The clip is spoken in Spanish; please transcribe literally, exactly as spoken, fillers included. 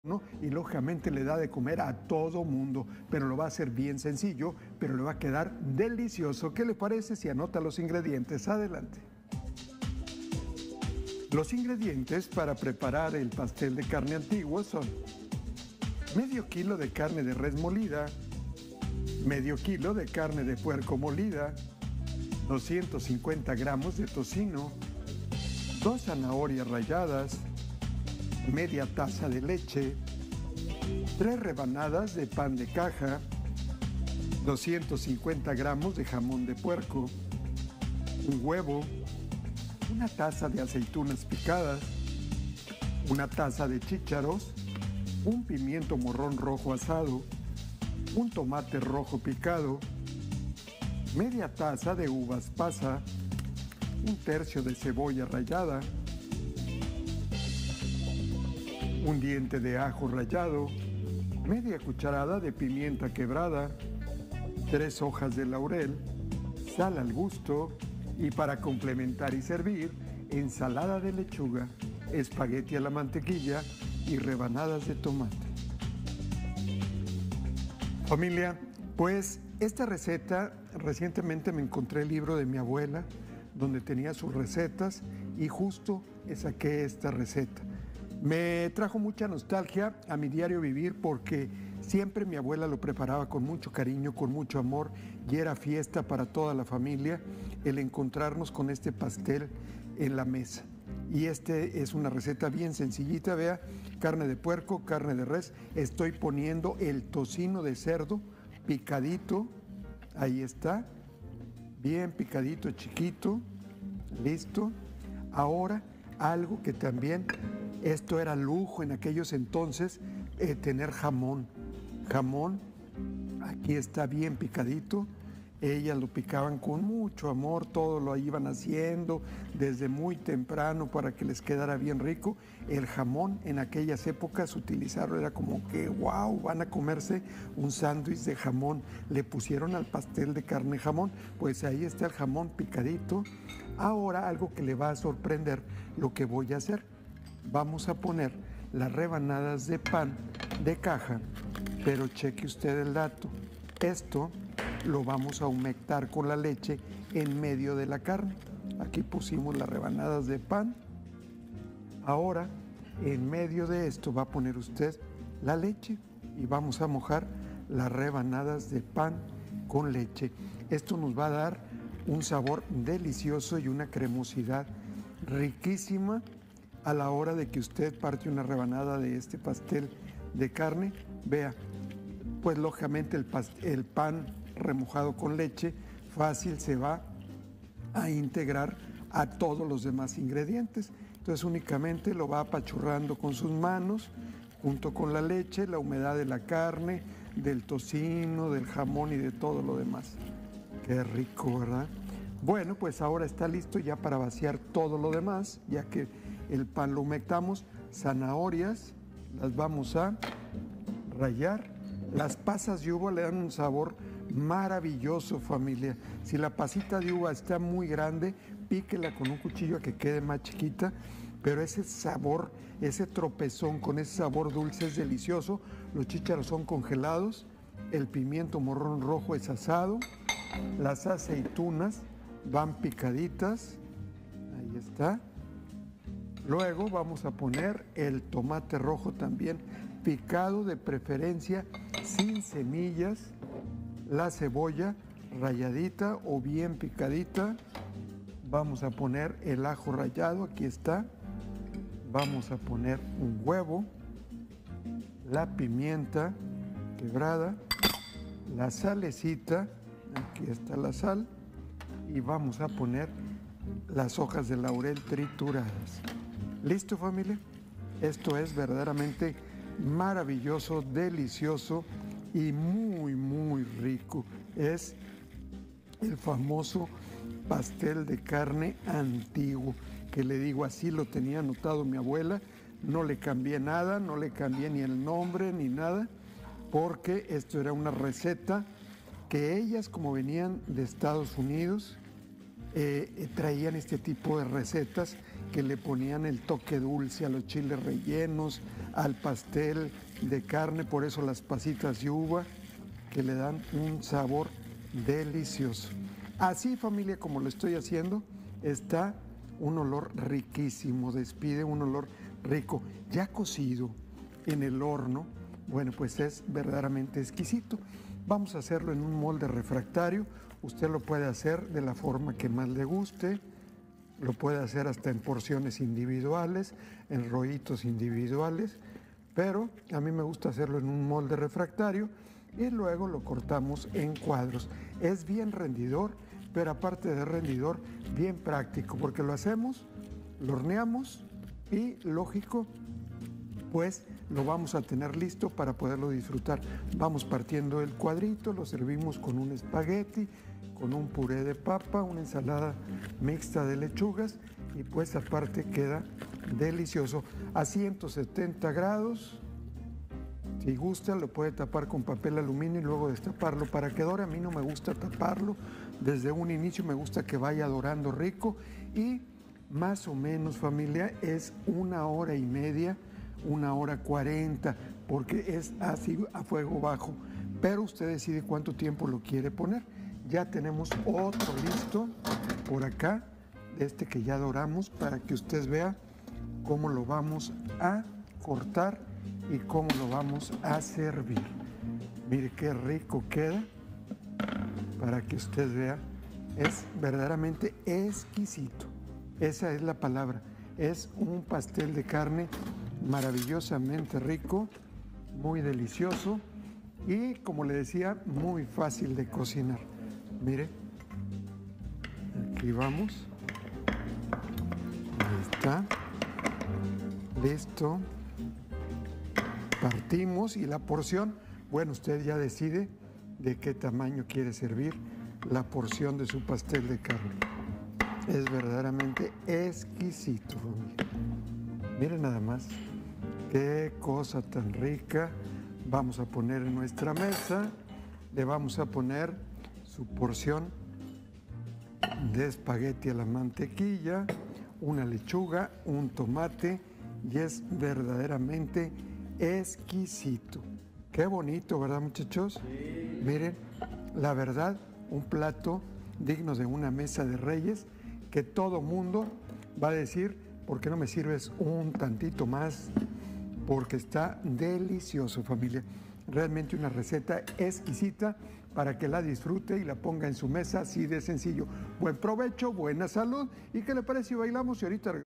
¿no? Y lógicamente le da de comer a todo mundo, pero lo va a hacer bien sencillo, pero le va a quedar delicioso. ¿Qué le parece si anota los ingredientes? Adelante. Los ingredientes para preparar el pastel de carne antiguo son medio kilo de carne de res molida, medio kilo de carne de puerco molida, doscientos cincuenta gramos de tocino, dos zanahorias ralladas, media taza de leche, tres rebanadas de pan de caja, doscientos cincuenta gramos de jamón de puerco, un huevo, una taza de aceitunas picadas, una taza de chícharos, un pimiento morrón rojo asado, un tomate rojo picado, media taza de uvas pasa, un tercio de cebolla rallada, un diente de ajo rallado, media cucharada de pimienta quebrada, tres hojas de laurel, sal al gusto y para complementar y servir, ensalada de lechuga, espagueti a la mantequilla y rebanadas de tomate. Familia, pues esta receta, recientemente me encontré el libro de mi abuela, donde tenía sus recetas y justo saqué esta receta. Me trajo mucha nostalgia a mi diario vivir porque siempre mi abuela lo preparaba con mucho cariño, con mucho amor y era fiesta para toda la familia el encontrarnos con este pastel en la mesa. Y este es una receta bien sencillita, vea, carne de puerco, carne de res, estoy poniendo el tocino de cerdo picadito, ahí está, bien picadito, chiquito, listo. Ahora algo que también... Esto era lujo en aquellos entonces, eh, tener jamón. Jamón, aquí está bien picadito. Ellas lo picaban con mucho amor, todo lo iban haciendo desde muy temprano para que les quedara bien rico. El jamón en aquellas épocas utilizarlo era como que, wow, van a comerse un sándwich de jamón. Le pusieron al pastel de carne jamón, pues ahí está el jamón picadito. Ahora algo que le va a sorprender lo que voy a hacer. Vamos a poner las rebanadas de pan de caja, pero cheque usted el dato. Esto lo vamos a humectar con la leche en medio de la carne. Aquí pusimos las rebanadas de pan. Ahora, en medio de esto va a poner usted la leche y vamos a mojar las rebanadas de pan con leche. Esto nos va a dar un sabor delicioso y una cremosidad riquísima a la hora de que usted parte una rebanada de este pastel de carne. Vea, pues lógicamente el, el pan remojado con leche fácil se va a integrar a todos los demás ingredientes. Entonces únicamente lo va apachurrando con sus manos junto con la leche, la humedad de la carne, del tocino, del jamón y de todo lo demás. Qué rico, ¿verdad? Bueno, pues ahora está listo ya para vaciar todo lo demás, ya que el pan lo humectamos. Zanahorias, las vamos a rallar. Las pasas de uva le dan un sabor maravilloso, familia. Si la pasita de uva está muy grande, píquela con un cuchillo a que quede más chiquita, pero ese sabor, ese tropezón con ese sabor dulce es delicioso. Los chícharos son congelados, el pimiento morrón rojo es asado, las aceitunas van picaditas, ahí está. Luego vamos a poner el tomate rojo también picado, de preferencia sin semillas, la cebolla ralladita o bien picadita. Vamos a poner el ajo rallado, aquí está. Vamos a poner un huevo, la pimienta quebrada, la salecita, aquí está la sal, y vamos a poner las hojas de laurel trituradas. ¿Listo, familia? Esto es verdaderamente maravilloso, delicioso y muy, muy rico. Es el famoso pastel de carne antiguo, que le digo, así lo tenía anotado mi abuela. No le cambié nada, no le cambié ni el nombre ni nada, porque esto era una receta que ellas, como venían de Estados Unidos, eh, traían este tipo de recetas que le ponían el toque dulce a los chiles rellenos, al pastel de carne, por eso las pasitas de uva, que le dan un sabor delicioso. Así, familia, como lo estoy haciendo, está un olor riquísimo, despide un olor rico, ya cocido en el horno. Bueno, pues es verdaderamente exquisito. Vamos a hacerlo en un molde refractario. Usted lo puede hacer de la forma que más le guste. Lo puede hacer hasta en porciones individuales, en rollitos individuales. Pero a mí me gusta hacerlo en un molde refractario y luego lo cortamos en cuadros. Es bien rendidor, pero aparte de rendidor, bien práctico, porque lo hacemos, lo horneamos y, lógico, pues lo vamos a tener listo para poderlo disfrutar. Vamos partiendo el cuadrito, lo servimos con un espagueti, con un puré de papa, una ensalada mixta de lechugas y pues aparte queda delicioso. A ciento setenta grados, si gusta lo puede tapar con papel aluminio y luego destaparlo para que dore. A mí no me gusta taparlo, desde un inicio me gusta que vaya dorando rico y más o menos, familia, es una hora y media, una hora cuarenta, porque es así a fuego bajo, pero usted decide cuánto tiempo lo quiere poner. Ya tenemos otro listo por acá, este que ya doramos, para que usted vea cómo lo vamos a cortar y cómo lo vamos a servir. Mire qué rico queda, para que usted vea, es verdaderamente exquisito. Esa es la palabra, es un pastel de carne maravillosamente rico, muy delicioso y, como le decía, muy fácil de cocinar. Mire, aquí vamos, ahí está, listo, partimos y la porción, bueno, usted ya decide de qué tamaño quiere servir la porción de su pastel de carne. Es verdaderamente exquisito, familia. Miren nada más, qué cosa tan rica. Vamos a poner en nuestra mesa, le vamos a poner su porción de espagueti a la mantequilla, una lechuga, un tomate y es verdaderamente exquisito. Qué bonito, ¿verdad, muchachos? Sí. Miren, la verdad, un plato digno de una mesa de reyes que todo mundo va a decir, ¿por qué no me sirves un tantito más? Porque está delicioso, familia. Realmente una receta exquisita para que la disfrute y la ponga en su mesa así de sencillo. Buen provecho, buena salud. ¿Y qué le parece si bailamos y ahorita